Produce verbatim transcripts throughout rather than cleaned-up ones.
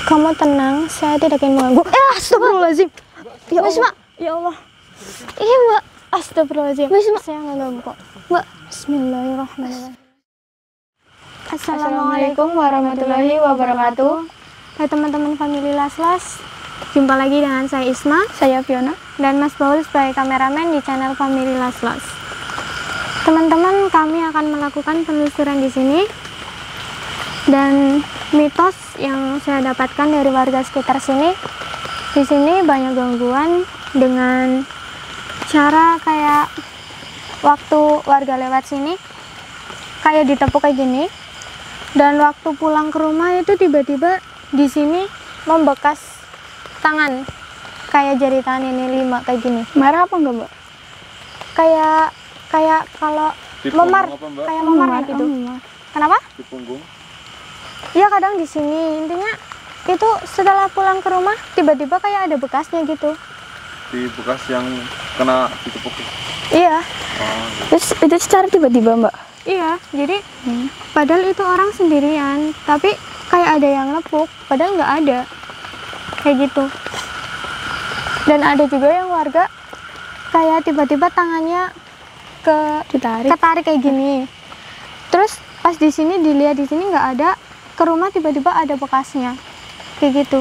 Kamu tenang, saya tidak ingin mengganggu. Eh, astagfirullahaladzim. Ya Allah. Mbak. Ya Allah. Iya, Mbak. Astagfirullahaladzim. Mbak, saya nggak ganggu kok. Mbak, bismillahirrahmanirrahim. Assalamualaikum warahmatullahi wabarakatuh. Hai teman-teman family Las-Las. Jumpa lagi dengan saya Isma, saya Fiona, dan Mas Baul sebagai kameramen di channel family Las-Las. Teman-teman, kami akan melakukan penelusuran di sini. Dan mitos yang saya dapatkan dari warga sekitar sini, di sini banyak gangguan dengan cara kayak waktu warga lewat sini kayak ditepuk kayak gini, dan waktu pulang ke rumah itu tiba-tiba di sini membekas tangan kayak jari tangan ini lima kayak gini. Merah apa enggak, Mbak? Kayak kayak kalau memar, kayak memar ya gitu. Oh, kenapa? Di punggung. Ya kadang di sini, intinya itu setelah pulang ke rumah tiba-tiba kayak ada bekasnya gitu. Di bekas yang kena ditepuk. Iya. Oh, Terus itu secara tiba-tiba, Mbak? Iya, jadi hmm. padahal itu orang sendirian, tapi kayak ada yang nepuk, padahal nggak ada. Kayak gitu. Dan ada juga yang warga kayak tiba-tiba tangannya ke Ditarik. ketarik kayak gini. Terus pas di sini dilihat di sini nggak ada, ke rumah tiba-tiba ada bekasnya kayak gitu.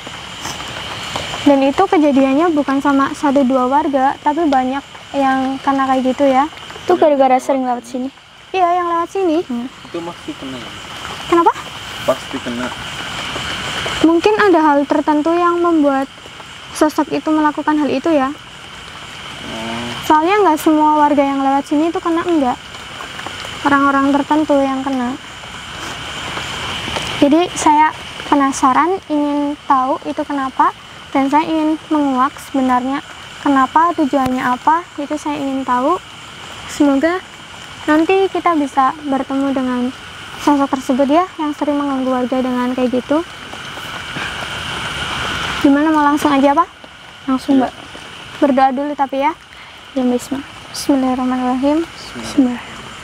Dan itu kejadiannya bukan sama satu dua warga, tapi banyak yang kena kayak gitu ya. Itu gara-gara sering lewat sini? Iya, yang lewat sini. Hmm. itu pasti kena. Kenapa? Pasti kena. Mungkin ada hal tertentu yang membuat sosok itu melakukan hal itu ya. Oh, Soalnya nggak semua warga yang lewat sini itu kena, enggak. Orang-orang tertentu yang kena. Jadi saya penasaran, ingin tahu itu kenapa, dan saya ingin menguak sebenarnya kenapa, tujuannya apa, itu saya ingin tahu. Semoga nanti kita bisa bertemu dengan sosok tersebut ya, yang sering mengganggu warga dengan kayak gitu. Gimana, mau langsung aja Pak? Langsung, Mbak. Berdoa dulu tapi ya. Ya, Mbak Isma. Bismillahirrahmanirrahim. Bismillah.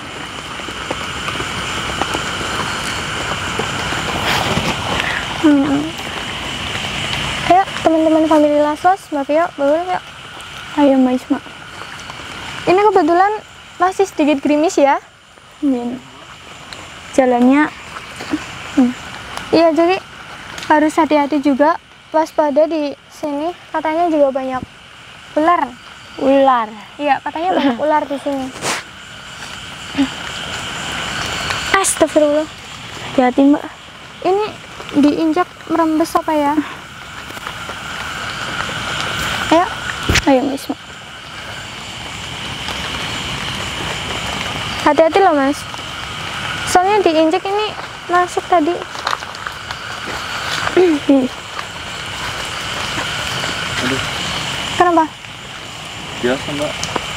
Amin, amin. Ayo teman-teman family Las-Las, Mbak Vio, baru yuk. Ayo, Mbak Isma. Ini kebetulan masih sedikit gerimis ya. Ini jalannya. Hmm. Iya, jadi harus hati-hati juga, waspada di sini. Katanya juga banyak ular. Ular. Iya, katanya banyak ular di sini. Astagfirullah. Hati-hati, Mbak. Ini diinjak merembes apa ya? Ayo, Ayo, Mbak Isma. hati-hati loh Mas. Soalnya diinjak ini masuk tadi. aduh, Kenapa? biasa Mbak.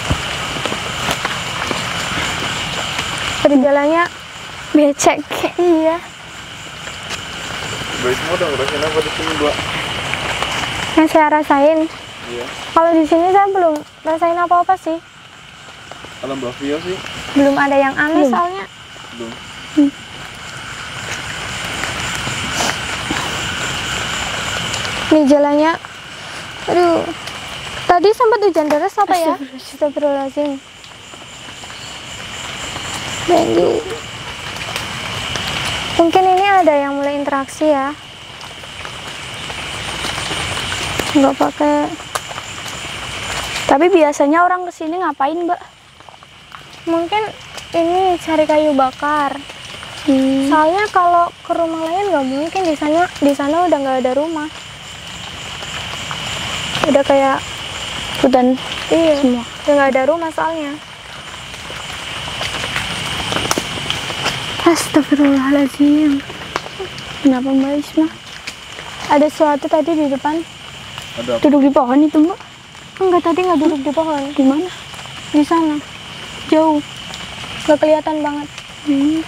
Perjalannya becek. Iya. Mbak Isma udah ngerasain apa di sini, Mbak? Yang saya rasain. Iya. Kalau di sini saya belum rasain apa-apa sih. Kalau Mbak Vio sih Belum ada yang aneh Belum. soalnya. belum. Nih jalannya, aduh, tadi sempat hujan deras apa ya? Astagfirullahaladzim. Jadi, mungkin ini ada yang mulai interaksi ya. Nggak pakai. Tapi biasanya orang kesini ngapain, Mbak? Mungkin ini cari kayu bakar. Hmm. Soalnya kalau ke rumah lain nggak mungkin, di sana di sana udah nggak ada rumah. Udah kayak Hutan iya, semua. udah nggak ada rumah soalnya. Astagfirullahaladzim. Kenapa, Mbak Isma? Ada sesuatu tadi di depan. Ada apa? Duduk di pohon itu, Mbak? Enggak, tadi nggak duduk di pohon. Di mana? Di sana, jauh, nggak kelihatan banget. Hmm.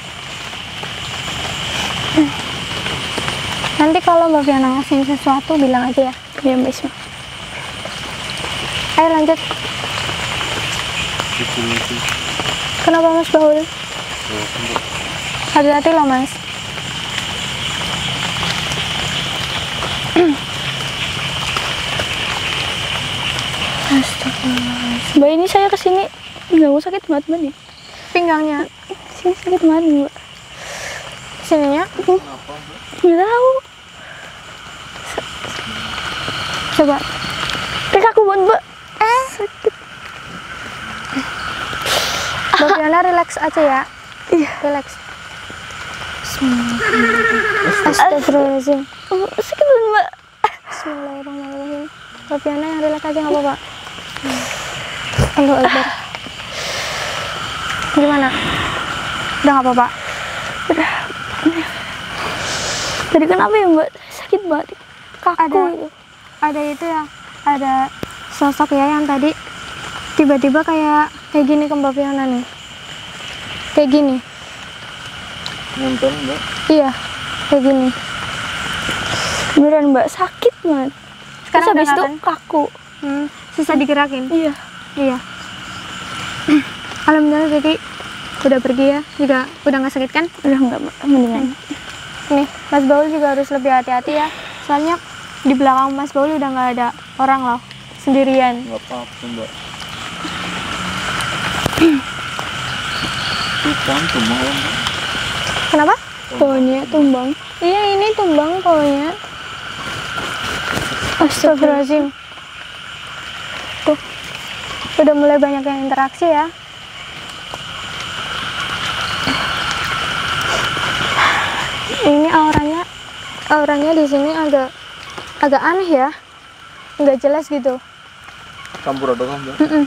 Nanti kalau Mbak Fiona ngasih sesuatu bilang aja ya. Ya, Mbak Isma. Ayo lanjut. Di sini sih. Kenapa Mas Baul? Oh, Mbak. Hati-hati loh Mas. Mbak, ini saya kesini nggak mau sakit banget mbak nih. Pinggangnya. Sini sakit banget nih, mbak. Sininya. Kenapa, Mbak? Nggak tahu. Coba. Kayak aku buat mbak. Eh. Sakit. Mbak Fiona relax aja ya. Iya. Relax. Astagfirullahaladzim. Oh, sakit banget mbak. Bismillahirrahmanirrahim. Mbak Fiona yang relax aja nggak apa-apa. Allahu Akbar. Gimana? Udah nggak apa-apa? Udah. Tadi kenapa ya mbak? Sakit banget. Kaku Ada, itu. ada itu ya. Ada sosok ya yang tadi tiba-tiba kayak kayak gini ke Mbak Fiona nih. Kayak gini. Nonton, Mbak? Iya, kayak gini. Beneran mbak, sakit banget. Terus Sekarang habis udah itu nggak kan? kaku. Hmm, susah digerakin. Iya. Iya. Alhamdulillah jadi udah pergi ya, juga udah nggak sakit kan? Udah enggak mbak, mendingan. Nih, Mas Baul juga harus lebih hati-hati ya. Soalnya di belakang Mas Baul udah nggak ada orang loh, sendirian. Nggak apa-apa, Mbak. Itu kan cuma Mbak. Kenapa? Pohonnya tumbang. Iya, ini tumbang pohonnya. Astagfirullahaladzim. Tuh, udah mulai banyak yang interaksi ya. Ini auranya, auranya di sini agak agak aneh ya, nggak jelas gitu. Campur aduk, Mbak. Mm-mm.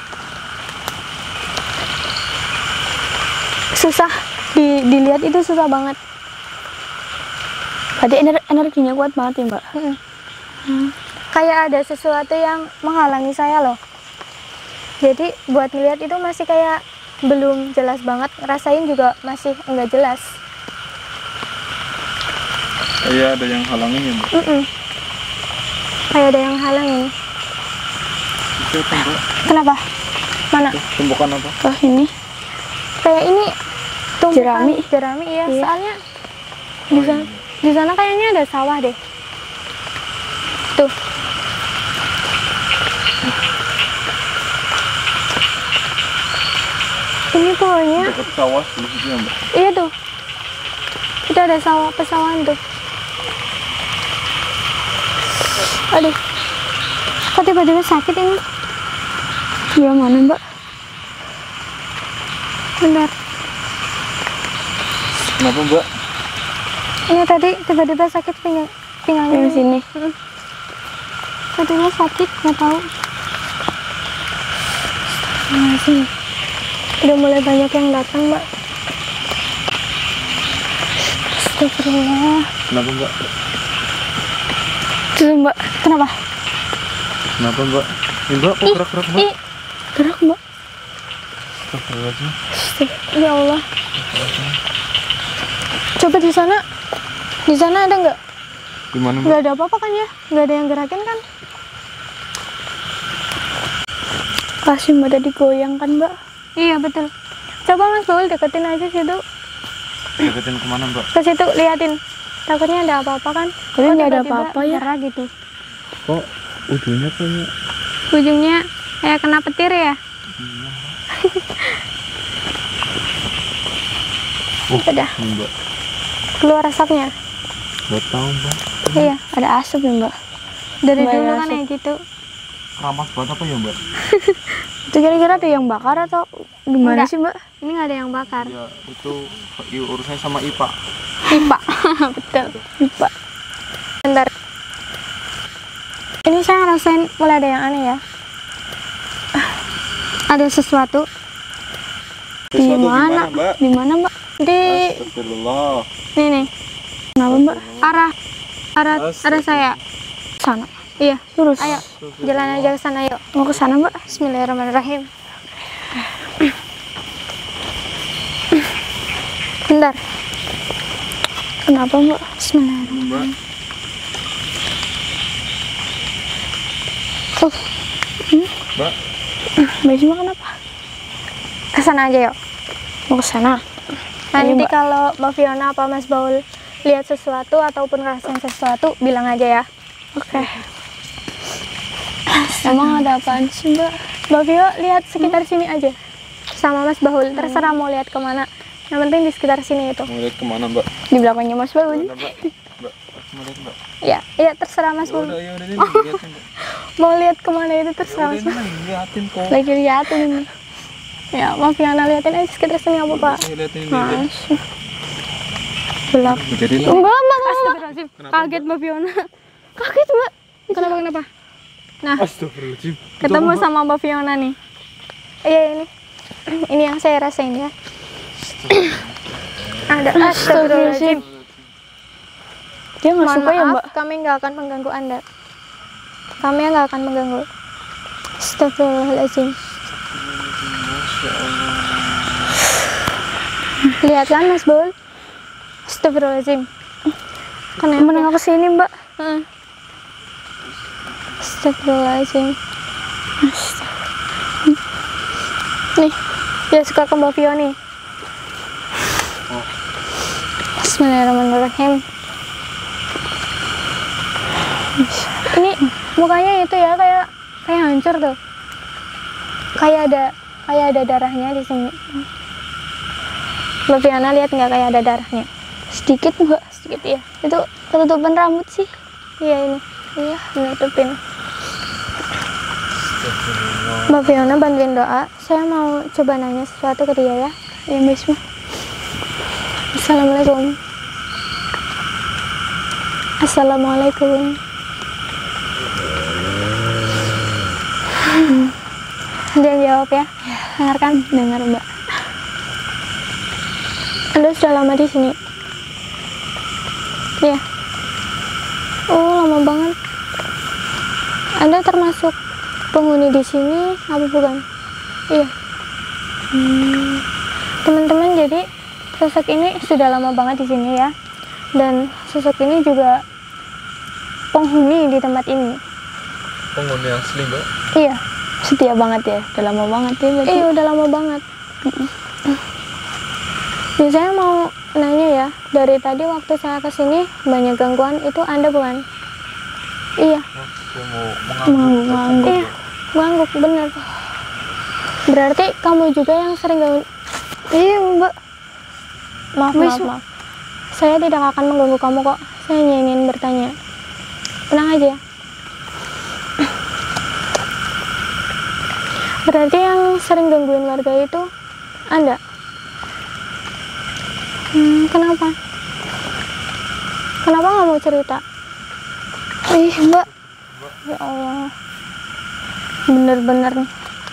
Susah di, dilihat itu susah banget. Berarti ener energinya kuat banget ya mbak. Mm-mm. Hmm. Kayak ada sesuatu yang menghalangi saya loh. Jadi buat ngeliat itu masih kayak belum jelas banget, rasain juga masih enggak jelas. Iya, ada yang halangin ya, Mbak. Mm-mm. Kayak ada yang halangin. Itu apa, Mbak? Kenapa? Mana? Tuh, tumpukan apa? Oh ini Kayak ini tumpukan Jerami. jerami ya. Iya. Soalnya di Oh, sana, iya. di sana kayaknya ada sawah deh. Tuh. Ini pohonnya. Dekat sawah di situ ya, Mbak. Iya tuh. Itu ada sawah pesawahan tuh. Aduh. Kok tiba-tiba sakit ini? ya mana mbak? Bentar. Kenapa, Mbak? Ini tadi tiba-tiba sakit pinggang pinggangnya. Yang sini. Mm-mm. Tiba-tiba sakit, nggak tahu. Nah, sini. Udah mulai banyak yang datang, Mbak. Astagfirullah. Kenapa, Mbak? Tuh mbak, Kenapa? Kenapa, Mbak? Ini, Mbak, kok gerak-gerak, Mbak? Ih, gerak mbak. Astagfirullahaladzim. ya Allah. Coba di sana. Di sana ada nggak? Gimana, Mbak? Nggak ada apa-apa kan ya? Nggak ada yang gerakin kan? Kasih mbak tadi goyang kan mbak. Iya, betul. Coba Mas Baul deketin aja situ. Deketin kemana, Mbak? Ke situ, liatin. Takutnya ada apa-apa kan? Tapi Kok nggak ada tiba-tiba apa-apa ya. gerak gitu. Kok ujungnya kayak... Ujungnya kayak kena petir ya? Oh, Udah. ini, Mbak. Keluar asapnya. Nggak tahu, Mbak. Iya. Ada asap ya mbak. Dari Mbak, dulu ada kan asap. kayak gitu. Keramas banget apa ya, Mbak? Itu kira-kira ada yang bakar atau gimana Enggak. sih mbak? Ini nggak ada yang bakar. Ya, itu urusannya sama I P A. Pipa. Betul. Lupa. Bentar. Ini saya ngerasain mulai ada yang aneh ya. Ada sesuatu Di Sesuatu mana? gimana, Mbak? Di mana mbak? di Astagfirullah. nih nih Kenapa mbak? arah arah arah saya. Sana. Iya. Lurus. Ayo jalan aja ke sana yuk. Mau ke sana mbak? Bismillahirrahmanirrahim. Bentar. Kenapa mbak? Bismillahirrahmanirrahim. Mbak, Tuh, Mbak. Mbak Isma kenapa? ke sana aja yuk. Mau ke sana. Nanti Mbak. kalau Mbak Fiona apa Mas Baul lihat sesuatu ataupun ngerasain sesuatu, bilang aja ya. Oke. Emang ada apaan sih mbak? Mbak Vio lihat sekitar sini aja sama Mas Bahul, terserah mau lihat kemana, yang penting di sekitar sini itu. Mau lihat kemana mbak? Di belakangnya Mas Bahul. Mana, mbak? Mbak, mau lihat mbak? Ya, ya terserah Mas Ya Bahul. udah, ya udah, ini lihatin mbak. Mau lihat kemana itu Ya terserah udah, Mas ini Bahul. lagi lihatin kok. Lagi liatin ini. Ya, Mbak Fiona liatin aja sekitar sini apa Pak? Saya lihatin ini aja. Mas. Gelap. Jadi lah. Mbak, Mbak, Astagfirullahaladzim. Kaget Mbak Fiona. Kaget Mbak. Kenapa kenapa? Nah, Astagfirullahaladzim. ketemu sama Mbak Fiona nih. Iya ini. Ini yang saya rasain ya. Ada astagfirullahaladzim. Dia nggak Mohon suka ya maaf, Mbak. kami nggak akan mengganggu Anda. Kami nggak akan mengganggu. Astagfirullahaladzim. Masya Allah. Lihat kan Mas Bul? Astagfirullahaladzim. Kenapa? Menengah ke sini Mbak. Heeh. Astagfirullahaladzim. Nih, dia suka ke Mbak Vio nih. Bismillahirrahmanirrahim. Ini mukanya itu ya kayak kayak hancur tuh. Kayak ada kayak ada darahnya di sini. Mbak Fiona lihat nggak kayak ada darahnya? Sedikit Mbak. Sedikit ya. Itu ketutupan rambut sih. Iya ini. Iya, menutupin. Mbak Fiona bantuin doa. Saya mau coba nanya sesuatu ke dia ya. Ya Mbak Isma. Assalamualaikum. Assalamualaikum. Dia jawab ya. Dengarkan, dengar Mbak. Anda sudah lama di sini? Iya. Oh, lama banget. Anda termasuk penghuni di sini apa bukan? Iya. Hmm. Teman-teman, jadi sosok ini sudah lama banget di sini ya. Dan sosok ini juga penghuni di tempat ini. Penghuni asli mbak? Iya. Setia banget ya. Udah lama banget ya berarti. Iya, udah lama banget. Dan saya mau nanya ya, dari tadi waktu saya kesini banyak gangguan, itu Anda bukan? Iya. Saya mau mengangguk. Mengangguk. Iya, mengangguk, bener. Berarti kamu juga yang sering ganggu. Iya Mbak. Maaf, Mas, maaf, maaf. Saya tidak akan mengganggu kamu kok. Saya hanya ingin bertanya. Tenang aja ya. Berarti yang sering gangguin warga itu Anda? Hmm, kenapa? Kenapa nggak mau cerita? Ih Mbak. Ya Allah. Bener-bener nih.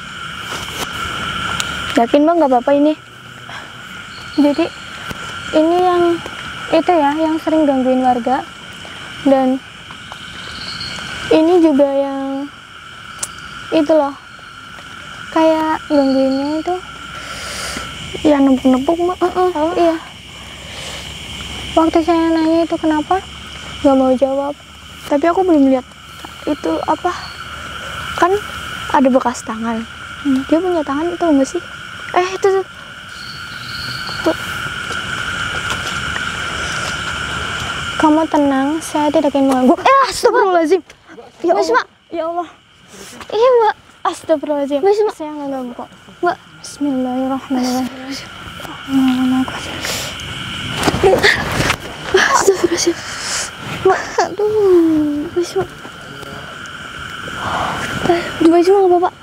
Yakin Mbak nggak apa-apa ini? Jadi ini yang itu ya, yang sering gangguin warga. Dan ini juga yang itu loh, kayak gangguinnya itu Ya nepuk-nepuk Mbak. uh -uh, Oh. iya. Waktu saya nanya itu kenapa, nggak mau jawab. Tapi aku belum lihat itu apa. Kan ada bekas tangan. Hmm. Dia punya tangan itu enggak sih? Eh itu tuh. Tuh. Kamu tenang, saya tidak ingin mengganggu. Eh astagfirullahaladzim. Ya Mas, Allah. Mak. Ya Allah. Iya Mbak. Astagfirullahaladzim. Mas, Mak. Saya nggak ganggu kok. Mbak. Bismillahirrahmanirrahim. Astagfirullahaladzim. Mbak. Aduh. Mas Mbak. Eh, Mbak Isma nggak apa-apa.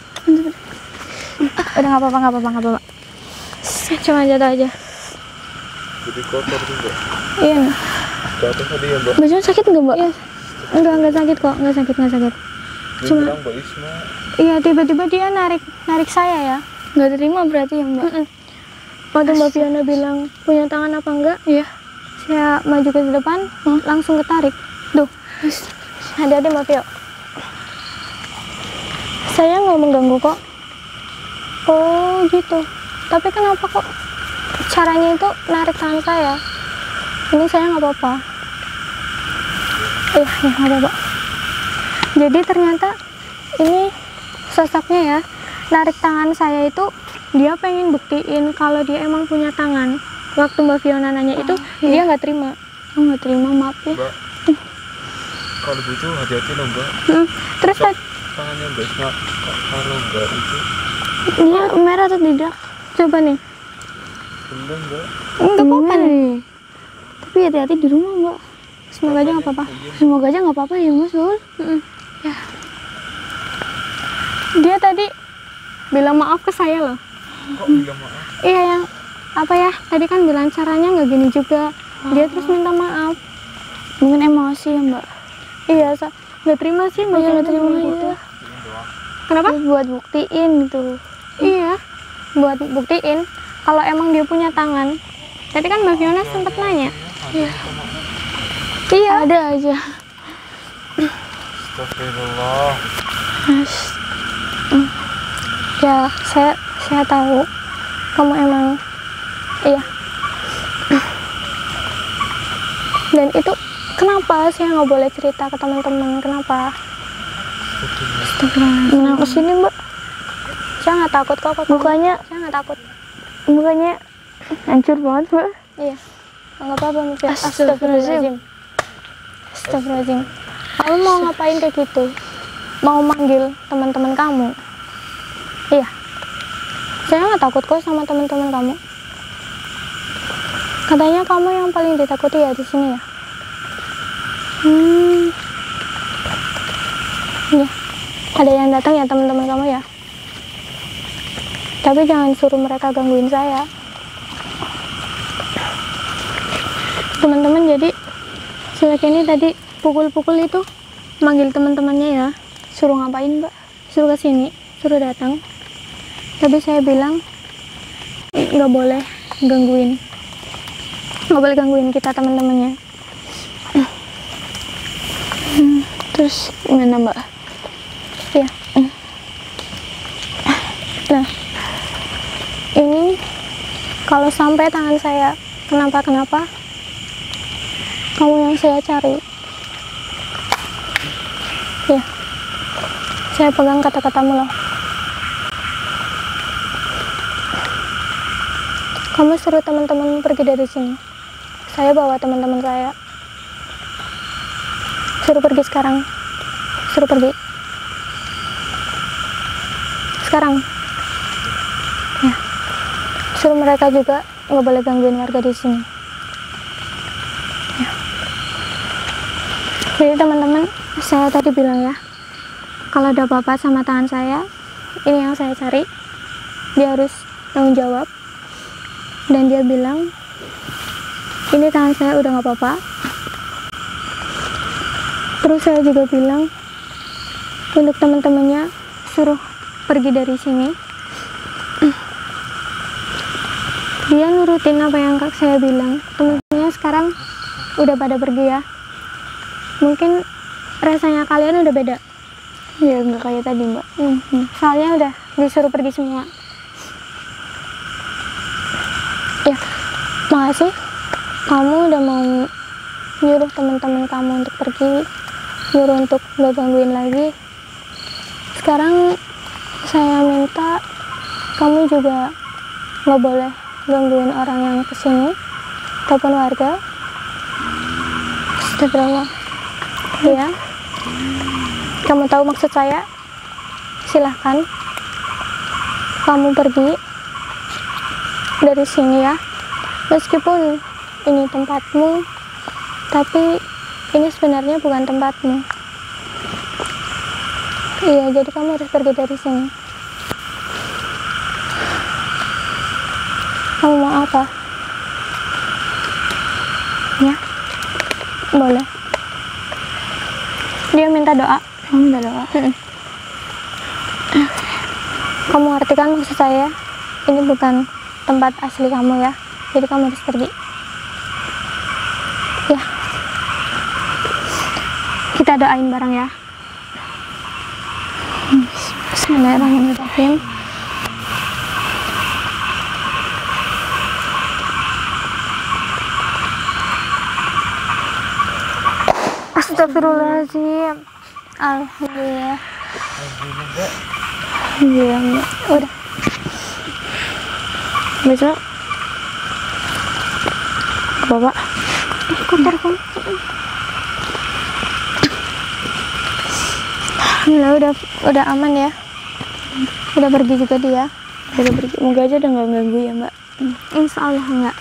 Udah nggak apa-apa, nggak apa-apa, nggak apa-apa. Cuma jatuh aja. Jadi kotor tuh mbak. Iya. nih. Jatuh tadi ya mbak. Mbak Isma sakit nggak Mbak? Iya. Enggak, enggak sakit kok, enggak sakit, enggak sakit. Dia Cuma- bilang mbak Isma. Iya, tiba-tiba dia narik narik saya ya. Nggak terima berarti ya Mbak? Mm-mm. Waktu Mbak Fiona bilang punya tangan apa enggak, Iya. saya maju ke depan, langsung ketarik. Duh, hati-hati Mbak Fio. Saya nggak mengganggu kok. Oh gitu. Tapi kenapa kok caranya itu narik tangan saya? Ini saya nggak apa-apa. Iya, ya nggak apa-apa. Jadi ternyata ini sosoknya ya, narik tangan saya itu dia pengen buktiin kalau dia emang punya tangan. Waktu Mbak Fiona nanya itu, dia nggak terima. Oh nggak terima, maaf ya. Mbak. Kalau gitu hati-hati loh mbak. Hmm, Terus Sa- tadi- tangannya Mbak Isma kalau Mbak itu Dia merah atau tidak? Coba nih. bener Mbak. Enggak apa-apa nih. nih. Tapi hati-hati di rumah, Mbak. Semoga aja nggak apa-apa. Semoga aja nggak apa-apa ya, Mas Baul. Mm-mm. Ya. Dia tadi bilang maaf ke saya loh. Kok bilang maaf? Iya, yang apa ya? Tadi kan bilang caranya nggak gini juga. Dia terus minta maaf. Mungkin emosi ya, Mbak. Iya, sa- nggak terima sih, Iya, nggak terima gitu. ya. Kenapa? Buat buktiin gitu. Iya, buat buktiin kalau emang dia punya tangan. Tadi kan Mbak Fiona sempat nanya. Iya. Iya. Ada aja. Astagfirullah. Mas. Ya, saya saya tahu kamu emang iya. Dan itu kenapa saya nggak boleh cerita ke teman-teman? Kenapa? Mana ke sini, Mbak? Saya nggak takut kok. kok Mukanya saya nggak takut. mukanya hancur banget, Mbak. Iya. Nggak apa-apa, Mbak. Astagfirullahaladzim. Astagfirullahaladzim. Astagfirullahaladzim. Kamu mau ngapain kayak gitu? Mau manggil teman-teman kamu? Iya. Saya nggak takut kok sama teman-teman kamu. Katanya kamu yang paling ditakuti ya di sini ya? Hmm. Ya. Ada yang datang ya teman-teman kamu ya? Tapi jangan suruh mereka gangguin saya. Teman-teman, jadi si laki ini tadi pukul-pukul itu manggil teman-temannya ya. Suruh ngapain, Mbak? Suruh ke sini, suruh datang. Tapi saya bilang nggak boleh gangguin, nggak boleh gangguin kita teman-temannya. Terus gimana, Mbak? Ya. Nah, ini kalau sampai tangan saya kenapa-kenapa, kamu yang saya cari. Ya, saya pegang kata-katamu loh. Kamu suruh teman-teman pergi dari sini. Saya bawa teman-teman saya. Suruh pergi sekarang. Suruh pergi. Sekarang. Ya. Suruh mereka juga nggak boleh gangguin warga di sini. Ya. Jadi teman-teman, saya tadi bilang ya, kalau ada apa-apa sama tangan saya, ini yang saya cari. Dia harus tanggung jawab. Dan dia bilang, ini tangan saya udah nggak apa-apa. Terus saya juga bilang untuk teman-temannya suruh pergi dari sini. Dia nurutin apa yang kak saya bilang. Teman-temannya sekarang udah pada pergi ya. Mungkin rasanya kalian udah beda. Ya nggak kayak tadi, Mbak. Hmm, hmm. Soalnya udah disuruh pergi semua. Ya, makasih kamu udah mau nyuruh teman-teman kamu untuk pergi, nyuruh untuk gak gangguin lagi. Sekarang saya minta kamu juga gak boleh gangguin orang yang kesini ataupun warga. Astagfirullah. Ya, kamu tahu maksud saya? Silahkan kamu pergi dari sini ya, meskipun ini tempatmu, tapi ini sebenarnya bukan tempatmu. Iya, jadi kamu harus pergi dari sini. Kamu mau apa? Ya, boleh. Dia minta doa. Kamu minta doa. Kamu artikan maksud saya, ini bukan tempat asli kamu ya, jadi kamu harus pergi ya. Kita doain bareng ya. Bismillahirrahmanirrahim. Astagfirullahaladzim. Alhamdulillah. Iya, Mbak. Udah. Besok Bapak. Eh, kotor kamu. Alhamdulillah udah udah aman ya. Udah pergi juga dia. Udah pergi. Moga aja udah nggak ganggu ya Mbak. Insya Allah enggak.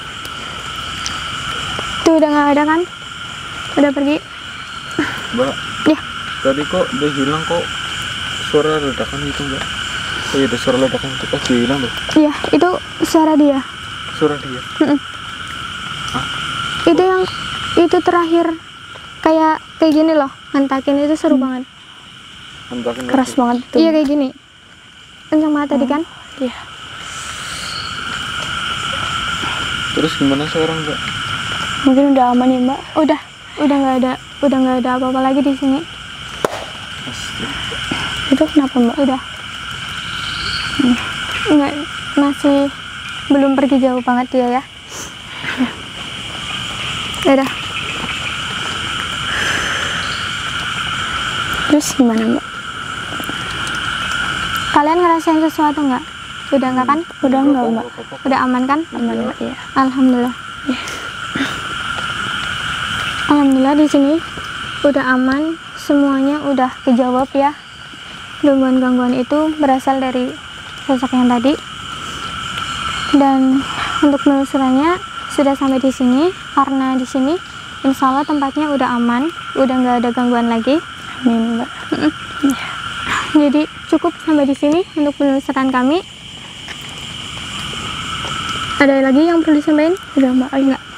Tuh udah nggak ada kan? Udah pergi. Mbak, Ya. tadi kok udah hilang kok suara ledakan gitu Mbak? Oh iya, ada suara ledakan itu pas dia hilang loh. Iya, itu suara dia. Suara dia. Mm-mm. Itu yang itu terakhir kayak kayak gini loh, ngentakin itu seru banget. Hentakin Keras lagi. banget tuh. Iya kayak gini. Kencang banget tadi kan? Iya. Terus gimana sekarang Mbak? Mungkin udah aman ya Mbak. Udah, udah nggak ada, udah nggak ada apa-apa lagi di sini. Pasti. Itu kenapa Mbak? Udah. Nggak, masih belum pergi jauh banget dia ya. Udah. Terus gimana Mbak? Kalian ngerasain sesuatu nggak? Udah nggak kan? Udah enggak Mbak? Udah aman kan? Aman Mbak ya. Alhamdulillah. Alhamdulillah di sini udah aman, semuanya udah kejawab ya. Gangguan-gangguan itu berasal dari sosok yang tadi. Dan untuk penelusurannya sudah sampai di sini karena di sini insya Allah tempatnya udah aman, udah nggak ada gangguan lagi. Amin Mbak. Jadi cukup sampai di sini untuk penelusuran kami. Ada lagi yang perlu disampaikan? Udah Mbak. Oh enggak.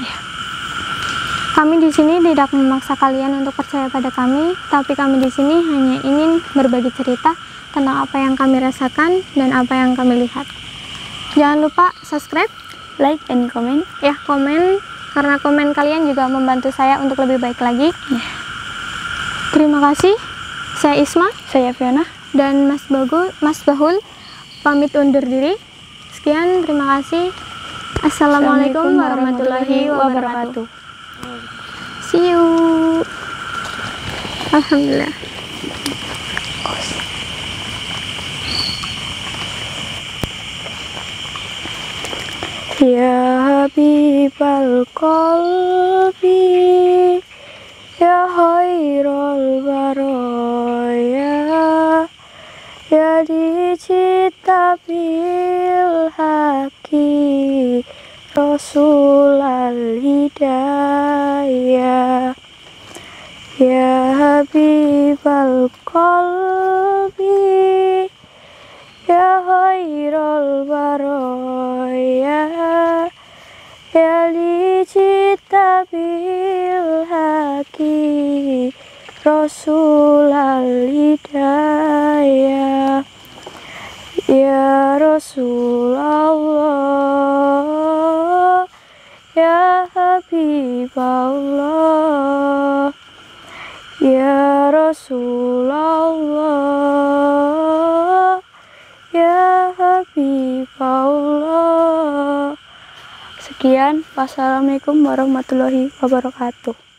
Kami di sini tidak memaksa kalian untuk percaya pada kami, tapi kami di sini hanya ingin berbagi cerita tentang apa yang kami rasakan dan apa yang kami lihat. Jangan lupa subscribe, Like and comment. ya komen, karena komen kalian juga membantu saya untuk lebih baik lagi. Terima kasih. Saya Isma Saya Fiona. dan Mas Bagu, Mas Bahul pamit undur diri. Sekian, terima kasih. Assalamualaikum warahmatullahi wabarakatuh. See you. Alhamdulillah. Ya Habibal Qalbi, ya Khairul Baroya, ya dicipta bil haqi, Rasul al-Hidayah. Ya Habibal Qalbi, ya Khairul Baroya, ya dicipta bil haqi, Rasul al-Hidayah. Ya Rasulullah, ya Habiballah, ya Rasulullah, ya Habiballah. Sekian, wassalamualaikum warahmatullahi wabarakatuh.